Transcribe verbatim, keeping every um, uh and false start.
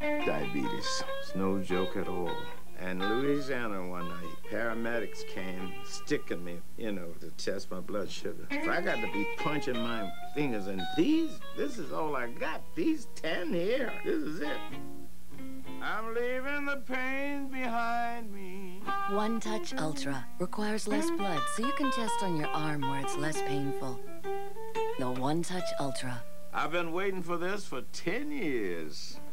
Diabetes. It's no joke at all. And Louisiana one night, paramedics came sticking me, you know, to test my blood sugar. So I got to be punching my fingers, and these, this is all I got. These ten here, this is it. I'm leaving the pain behind me. One Touch Ultra requires less blood, so you can test on your arm where it's less painful. The One Touch Ultra. I've been waiting for this for ten years.